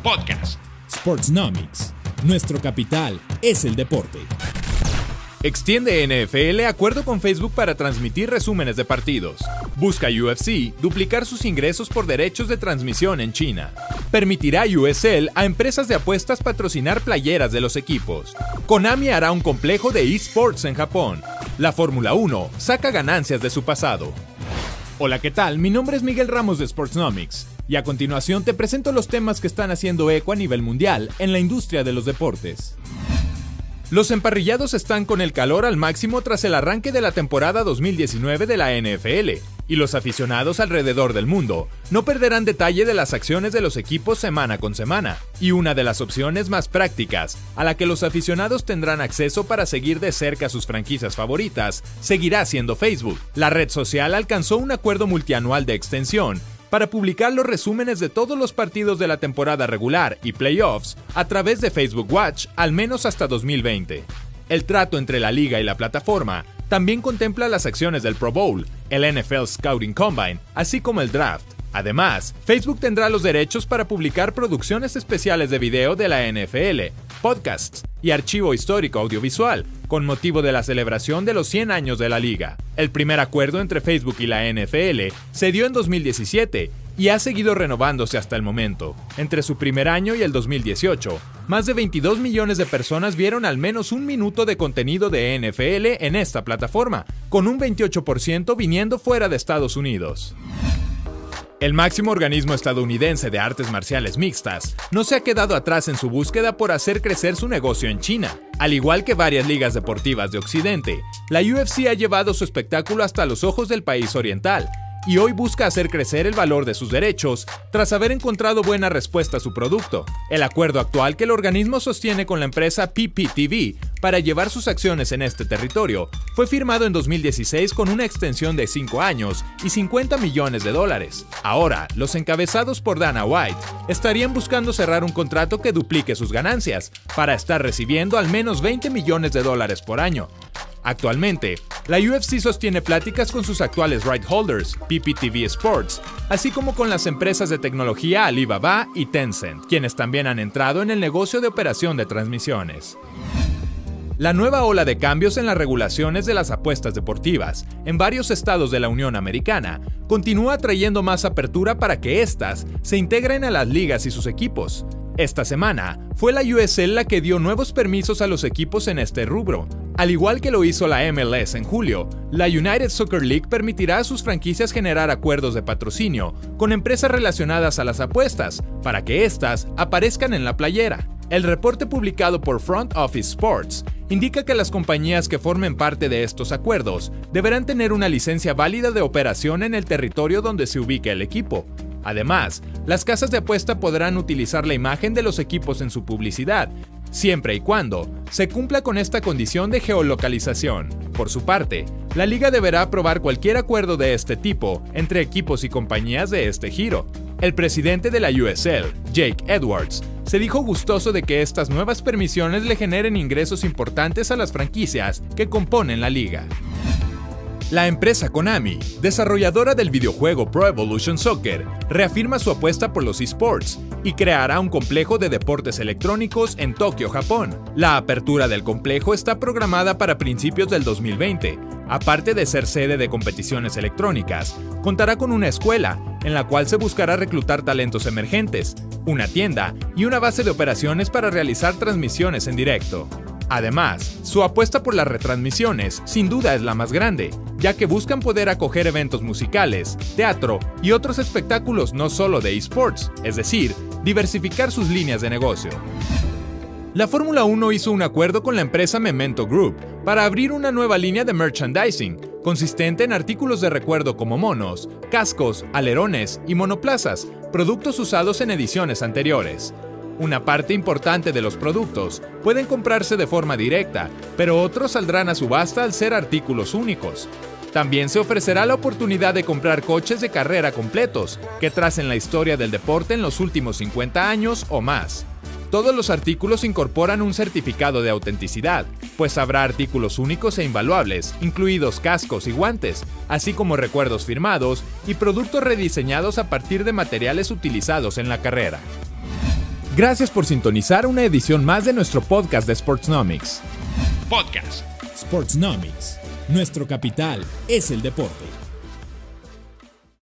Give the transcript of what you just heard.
Podcast. Sportsnomics. Nuestro capital es el deporte. Extiende NFL acuerdo con Facebook para transmitir resúmenes de partidos. Busca UFC duplicar sus ingresos por derechos de transmisión en China. Permitirá USL a empresas de apuestas patrocinar playeras de los equipos. Konami hará un complejo de eSports en Japón. La Fórmula 1 saca ganancias de su pasado. Hola, ¿qué tal? Mi nombre es Miguel Ramos de Sportsnomics. Y a continuación te presento los temas que están haciendo eco a nivel mundial en la industria de los deportes. Los emparrillados están con el calor al máximo tras el arranque de la temporada 2019 de la NFL, y los aficionados alrededor del mundo no perderán detalle de las acciones de los equipos semana con semana, y una de las opciones más prácticas a la que los aficionados tendrán acceso para seguir de cerca sus franquicias favoritas seguirá siendo Facebook. La red social alcanzó un acuerdo multianual de extensión para publicar los resúmenes de todos los partidos de la temporada regular y playoffs a través de Facebook Watch, al menos hasta 2020. El trato entre la liga y la plataforma también contempla las acciones del Pro Bowl, el NFL Scouting Combine, así como el Draft. Además, Facebook tendrá los derechos para publicar producciones especiales de video de la NFL, podcasts y archivo histórico audiovisual, con motivo de la celebración de los 100 años de la liga. El primer acuerdo entre Facebook y la NFL se dio en 2017 y ha seguido renovándose hasta el momento. Entre su primer año y el 2018, más de 22 millones de personas vieron al menos un minuto de contenido de NFL en esta plataforma, con un 28% viniendo fuera de Estados Unidos. El máximo organismo estadounidense de artes marciales mixtas no se ha quedado atrás en su búsqueda por hacer crecer su negocio en China. Al igual que varias ligas deportivas de Occidente, la UFC ha llevado su espectáculo hasta los ojos del país oriental, y hoy busca hacer crecer el valor de sus derechos tras haber encontrado buena respuesta a su producto. El acuerdo actual que el organismo sostiene con la empresa PPTV para llevar sus acciones en este territorio fue firmado en 2016 con una extensión de 5 años y $50 millones. Ahora, los encabezados por Dana White estarían buscando cerrar un contrato que duplique sus ganancias para estar recibiendo al menos $20 millones por año. Actualmente, la UFC sostiene pláticas con sus actuales right holders, PPTV Sports, así como con las empresas de tecnología Alibaba y Tencent, quienes también han entrado en el negocio de operación de transmisiones. La nueva ola de cambios en las regulaciones de las apuestas deportivas en varios estados de la Unión Americana continúa trayendo más apertura para que éstas se integren a las ligas y sus equipos. Esta semana fue la USL la que dio nuevos permisos a los equipos en este rubro. Al igual que lo hizo la MLS en julio, la United Soccer League permitirá a sus franquicias generar acuerdos de patrocinio con empresas relacionadas a las apuestas para que éstas aparezcan en la playera. El reporte publicado por Front Office Sports indica que las compañías que formen parte de estos acuerdos deberán tener una licencia válida de operación en el territorio donde se ubique el equipo. Además, las casas de apuesta podrán utilizar la imagen de los equipos en su publicidad, siempre y cuando se cumpla con esta condición de geolocalización. Por su parte, la liga deberá aprobar cualquier acuerdo de este tipo entre equipos y compañías de este giro. El presidente de la USL, Jake Edwards, se dijo gustoso de que estas nuevas permisiones le generen ingresos importantes a las franquicias que componen la liga. La empresa Konami, desarrolladora del videojuego Pro Evolution Soccer, reafirma su apuesta por los eSports y creará un complejo de deportes electrónicos en Tokio, Japón. La apertura del complejo está programada para principios del 2020. Aparte de ser sede de competiciones electrónicas, contará con una escuela, en la cual se buscará reclutar talentos emergentes, una tienda y una base de operaciones para realizar transmisiones en directo. Además, su apuesta por las retransmisiones sin duda es la más grande, ya que buscan poder acoger eventos musicales, teatro y otros espectáculos no solo de eSports, es decir, diversificar sus líneas de negocio. La Fórmula 1 hizo un acuerdo con la empresa Memento Group para abrir una nueva línea de merchandising, consistente en artículos de recuerdo como monos, cascos, alerones y monoplazas, productos usados en ediciones anteriores. Una parte importante de los productos pueden comprarse de forma directa, pero otros saldrán a subasta al ser artículos únicos. También se ofrecerá la oportunidad de comprar coches de carrera completos, que tracen la historia del deporte en los últimos 50 años o más. Todos los artículos incorporan un certificado de autenticidad, pues habrá artículos únicos e invaluables, incluidos cascos y guantes, así como recuerdos firmados y productos rediseñados a partir de materiales utilizados en la carrera. Gracias por sintonizar una edición más de nuestro podcast de Sportsnomics. Sportsnomics. Nuestro capital es el deporte.